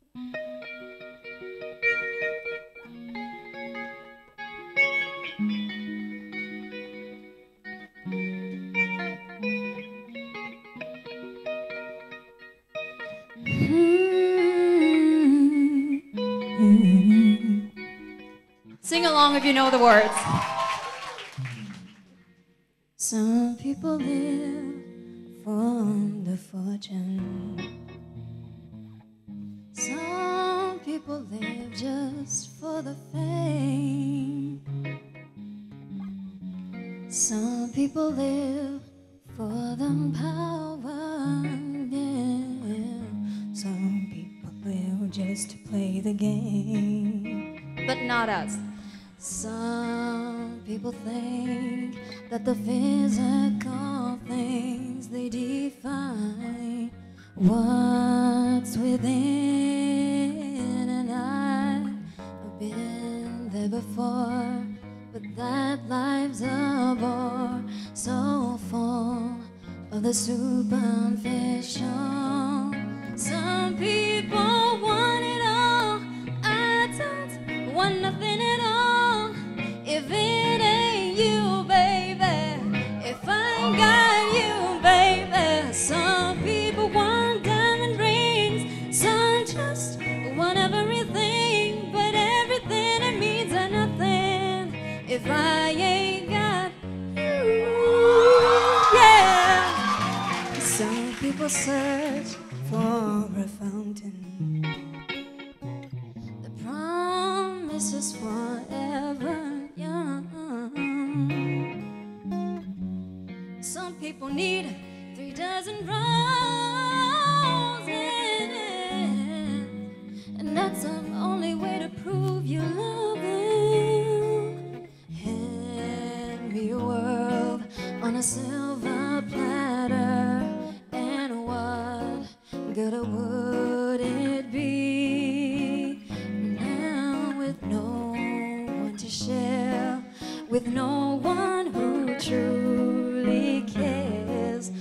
Sing along if you know the words. Some people live for the fortune. Some people live just for the fame. Some people live for the power, yeah. Some people live just to play the game. But not us. Some people think that the physical things they define what's within, and I've been there before, but that life's a bore, so full of the superficial. Some people want it all, I don't want nothing at all. If it ain't you, baby, if I ain't got you, baby. Some people want diamond rings, some just want everything, but everything it means are nothing if I ain't got you, yeah. Some people search for a fountain that promises forever young. Some people need 3 dozen roses, and that's the only way to prove you love him. Hand me a world on a silver platter, and what good would it be now with no one to share, with no one who truly cares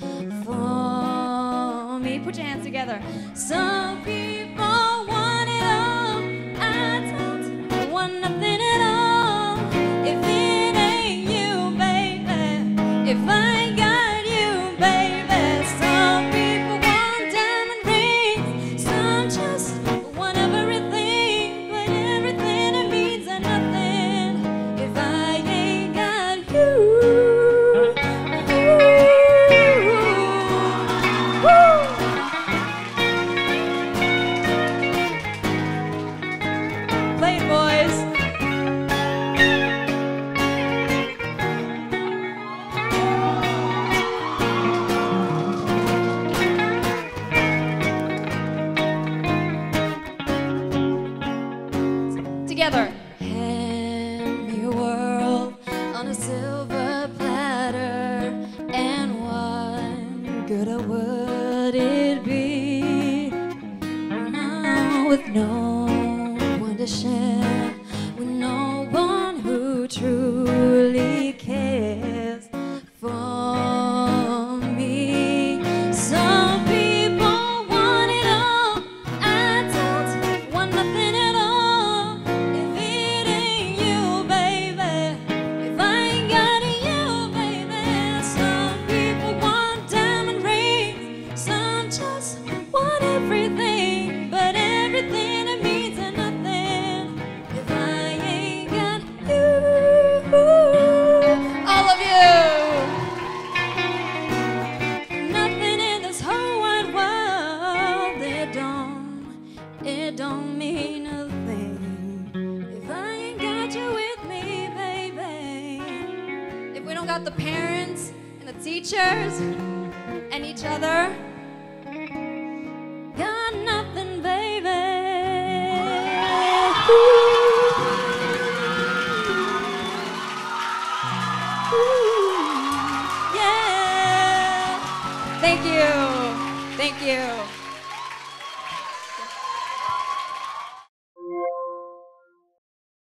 for me? Put your hands together. Some people want it all, I don't want nothing at all. If it ain't you, baby, if I ain't got you, baby. Some people want diamond rings, some just want everything, but everything it means are nothing if I ain't got you. Play it, boys. Together. Hand me a world on a silver platter, and what good would it be now with no one to share, with no one who truly cares for me? Some people want it all, I don't want nothing at all. If it ain't you, baby, if I ain't got you, baby. Some people want diamond rings, some just want everything, but everything it means are nothing if I ain't got you. All of you. Nothing in this whole wide world, it don't mean nothing if I ain't got you with me, baby. If we don't got the parents and the teachers and each other, Got nothing, baby. yeah. Thank you. Thank you.